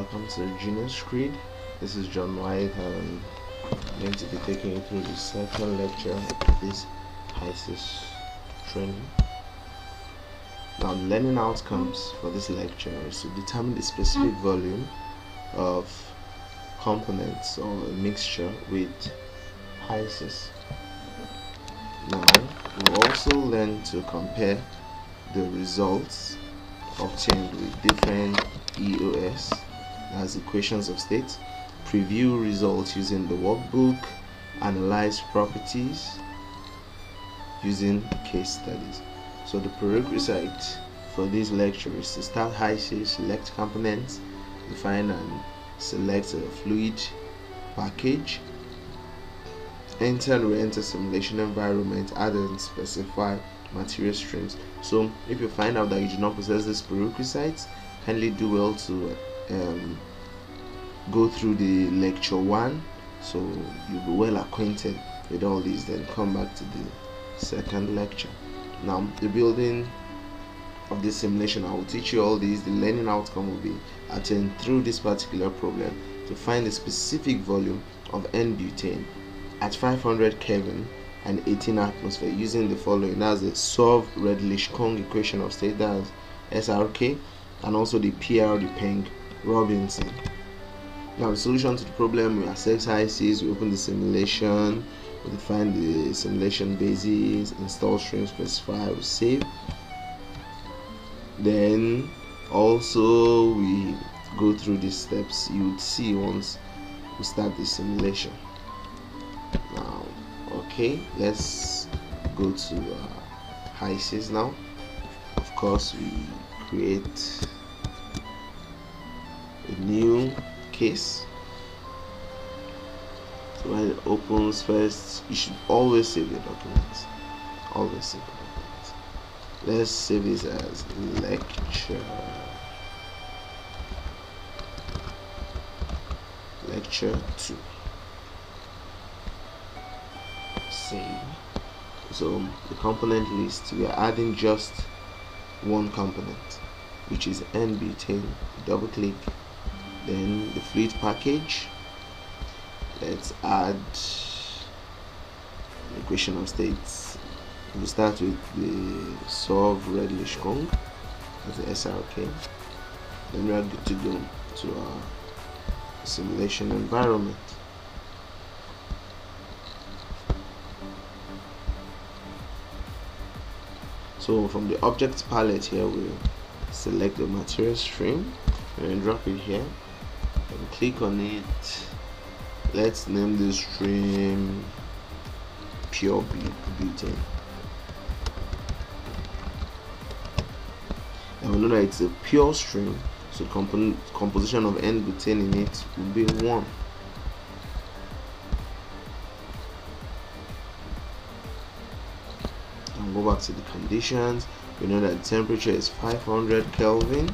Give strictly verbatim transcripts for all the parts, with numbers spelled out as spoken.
welcome to the junior screed. This is John White, and I'm going to be taking you through the second lecture of this HYSYS training. Now, the learning outcomes for this lecture is to determine the specific volume of components or a mixture with HYSYS. Now, we'll also learn to compare the results obtained with different E O S, as equations of state, preview results using the workbook, analyze properties using case studies. So the prerequisite for this lecture is to start HYSYS, select components, define and select a fluid package, enter and re-enter simulation environment, add and specify material streams. So if you find out that you do not possess these prerequisites, kindly do well to um, go through the lecture one, so you'll be well acquainted with all these, then come back to the second lecture. Now, the building of this simulation, I will teach you all these. The learning outcome will be attained through this particular problem to find the specific volume of N-butane at five hundred Kelvin and eighteen atmosphere using the following. That's the Solve-Redlich-Kong equation of state, that's S R K, and also the P R, the Peng-Robinson. Now, the solution to the problem: we access HYSYS, we open the simulation, we define the simulation basis, install stream, specify, we save. Then also we go through these steps you would see once we start the simulation. Now, okay, let's go to uh, HYSYS now. Of course, we create a new case. So when it opens first, you should always save your documents. Always save your documents. Let's save this as lecture. Lecture two. Save. So the component list, we are adding just one component, which is N-butane. Double click, then the fluid package. Let's add the equation of states. We'll start with the Solve-Redlich-Kong, that's the S R K. Then we are good to go to our simulation environment. So from the object palette here, we'll select the material stream and drop it here and click on it. Let's name this stream pure butane. And we know that it's a pure stream, so comp composition of N-butane in it will be one. And go back to the conditions. We know that the temperature is five hundred Kelvin.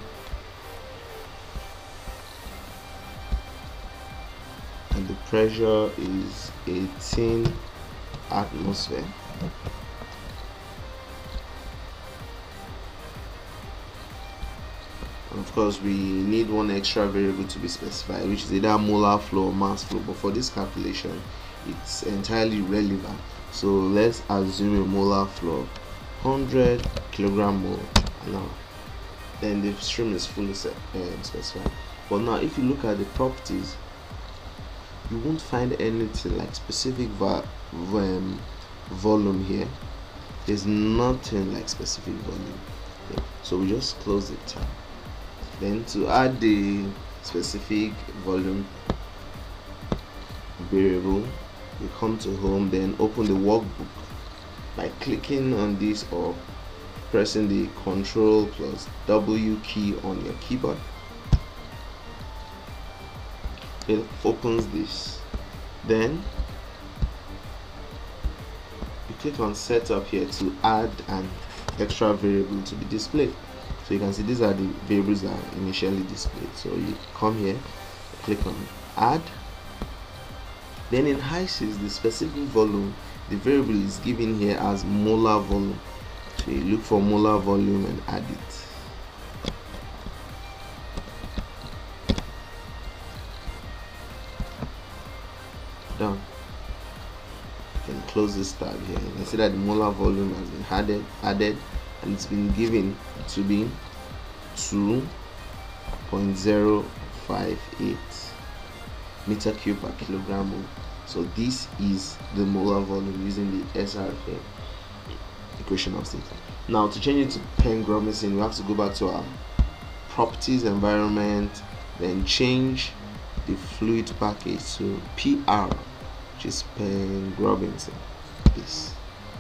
And the pressure is eighteen atmosphere. And of course, we need one extra variable to be specified, which is either molar flow or mass flow, but for this calculation it's entirely relevant. So let's assume a molar flow of one hundred kilogram mole an hour. Then the stream is fully set, um, specified. But now if you look at the properties, you won't find anything like specific um, volume here. There's nothing like specific volume. Okay. So we just close the tab. Then to add the specific volume variable, we come to home, then open the workbook by clicking on this or pressing the Control plus W key on your keyboard. It opens this. Then you click on setup here to add an extra variable to be displayed. So you can see these are the variables that are initially displayed. So you come here, click on add. Then in HYSYS, the specific volume, the variable is given here as molar volume. So you look for molar volume and add it. close this tab here. You can see that the molar volume has been added added and it's been given to be two point zero five eight meter cube per kilogram mole. So this is the molar volume using the S R K equation of state. Now to change it to pengrobinson, we have to go back to our properties environment, then change the fluid package to P R, which is pengrobinson. This.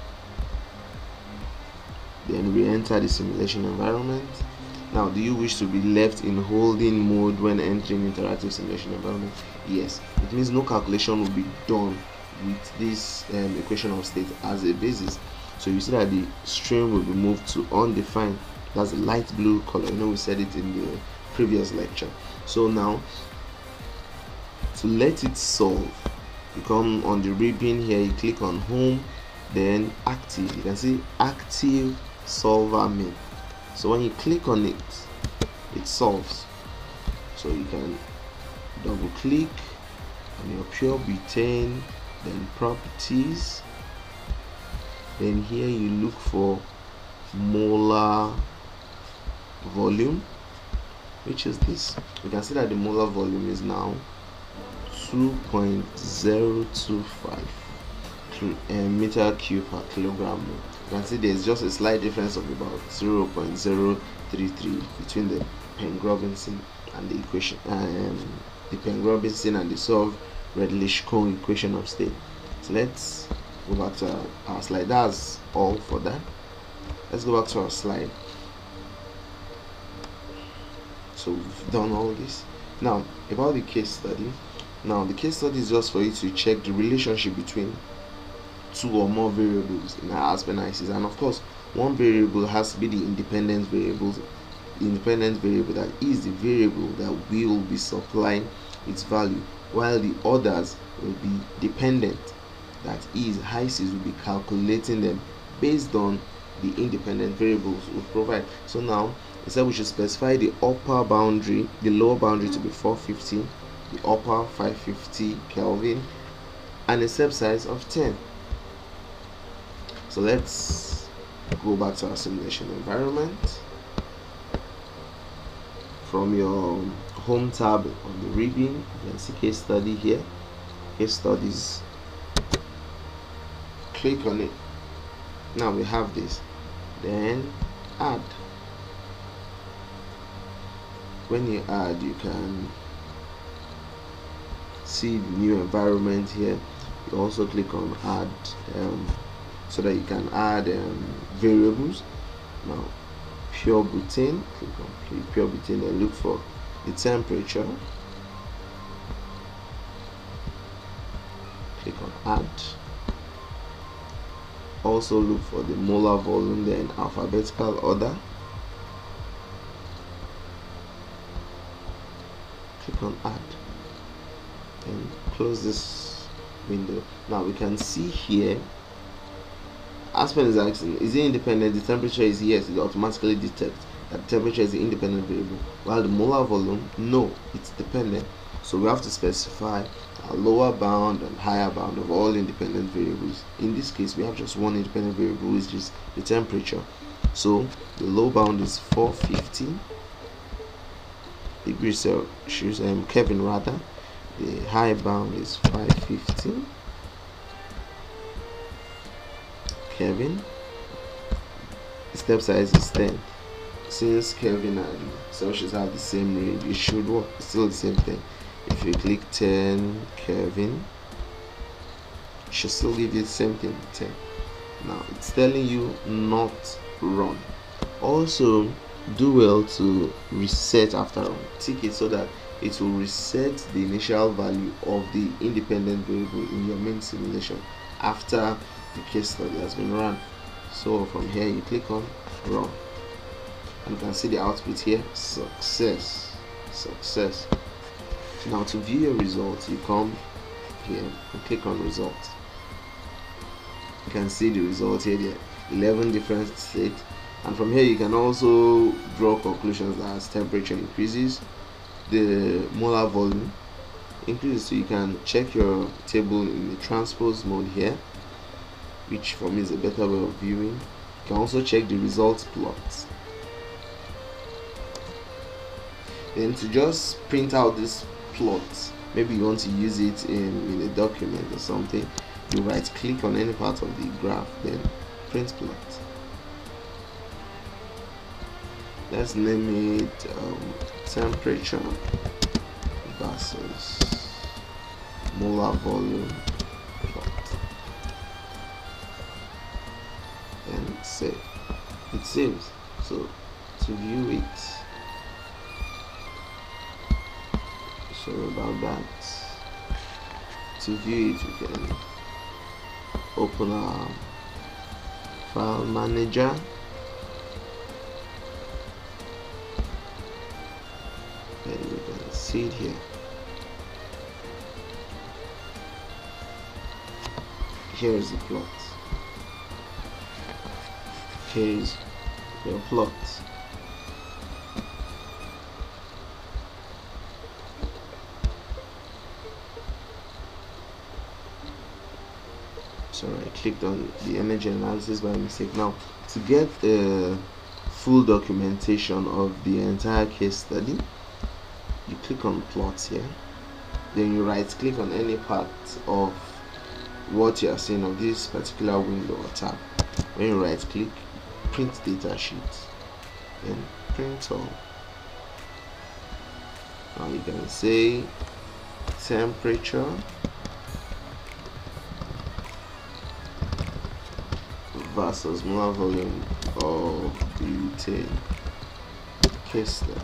Then we enter the simulation environment. Now, do you wish to be left in holding mode when entering interactive simulation environment? Yes. It means no calculation will be done with this um, equation of state as a basis. So you see that the stream will be moved to undefined. That's a light blue color. You know, we said it in the previous lecture. So now, to let it solve, you come on the ribbon here, you click on home, then active. You can see active solver main. So when you click on it, it solves. So you can double click on your pure butane, then properties, then here you look for molar volume, which is this. You can see that the molar volume is now two point zero two five meter cube per kilogram mole. You can see there's just a slight difference of about zero point zero three three between the pengrobinson and the equation, um, the pengrobinson and the solved Redlich-Kwong equation of state. So let's go back to our, our slide. That's all for that. Let's go back to our slide. So we've done all this. Now about the case study. Now the case study is just for you to check the relationship between two or more variables in our Aspen H Y S Y S, and of course one variable has to be the independent variable. The independent variable that is the variable that will be supplying its value, while the others will be dependent, that is H Y S Y S will be calculating them based on the independent variables we provide. So now it said we should specify the upper boundary, the lower boundary to be four fifty, the upper five fifty Kelvin, and a step size of ten. So let's go back to our simulation environment. From your home tab on the ribbon, you can see case study here, case studies. Click on it. Now we have this. Then add. When you add, you can see the new environment here. You also click on add, um, so that you can add um, variables. Now pure butane, click on pure butane and look for the temperature. Click on add. Also look for the molar volume, then alphabetical order. Click on add and close this window. Now we can see here Aspen is asking, is it independent? The temperature is yes, it automatically detects that the temperature is the independent variable, while the molar volume, no, it's dependent. So we have to specify a lower bound and higher bound of all independent variables. In this case, we have just one independent variable, which is the temperature. So the low bound is four fifty degrees Celsius, um, Kelvin rather. The high bound is five fifty Kelvin. The step size is ten. Since Kelvin and Celsius have the same range, it should work. It's still the same thing. If you click ten Kelvin, it should still give you the same thing, ten. Now it's telling you not run. Also, do well to reset after run. Tick it so that it will reset the initial value of the independent variable in your main simulation after the case study has been run. So from here you click on run and you can see the output here, success, success. Now to view your results, you come here and click on results. You can see the results here, there are eleven different states, and from here you can also draw conclusions that as temperature increases, the molar volume increases. So you can check your table in the transpose mode here. which for me is a better way of viewing. You can also check the results plots. Then to just print out this plot, maybe you want to use it in, in a document or something, you right click on any part of the graph, then print plot. Let's name it um, temperature versus molar volume plot, and save. It saves. So to view it, sorry about that. To view it, we can open our file manager. And we can see it here. Here is the plot. Here is the plot. Sorry, I clicked on the energy analysis by mistake. Now, to get the full documentation of the entire case study, you click on plots here, then you right click on any part of what you are seeing of this particular window or tab. When you right click, print data sheet, then print all. Now you can say temperature versus molar volume of butane case study.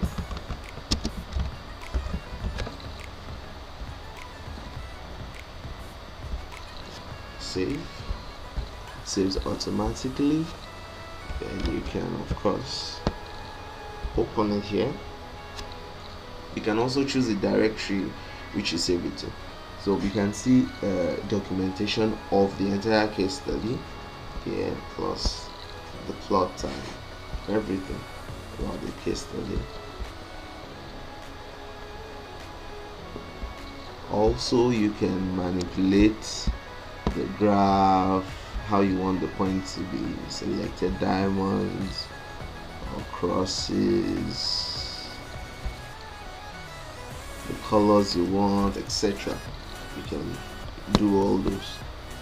Save. Saves automatically. Then you can of course open it here. You can also choose the directory which you save it to. So we can see uh, documentation of the entire case study here, plus the plot and everything about the case study. Also, you can manipulate the graph, how you want the point to be selected, diamonds or crosses, the colors you want, et cetera. You can do all those.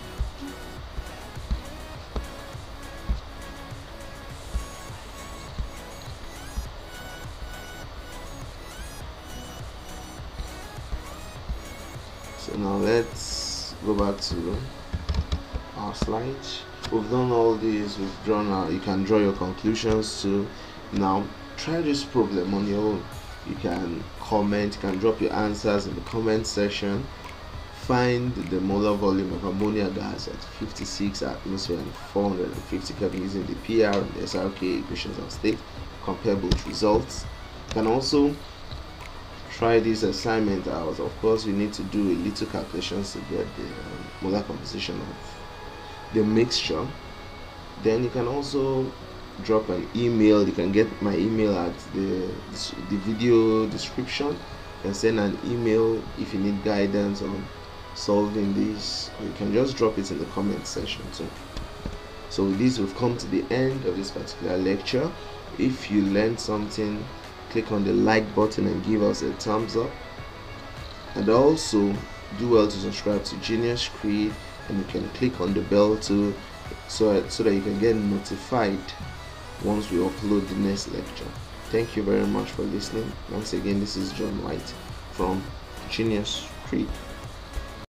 So now let's go back to our slides. We've done all these, we've drawn our, you can draw your conclusions too. Now try this problem on your own. You can comment, you can drop your answers in the comment section. Find the molar volume of ammonia gas at fifty-six atmosphere and four hundred fifty Kelvin using the P R and the S R K equations of state. Compare both results. You can also try this assignment out. Of course, you need to do a little calculations to get the um, molar composition of the mixture. Then you can also drop an email. You can get my email at the the video description. You can send an email if you need guidance on solving this, or you can just drop it in the comment section too. So with this, we've come to the end of this particular lecture. If you learned something, click on the like button and give us a thumbs up, and also do well to subscribe to Genius Creed, and you can click on the bell too, so, so that you can get notified once we upload the next lecture. Thank you very much for listening. Once again, this is John White from Genius Creed.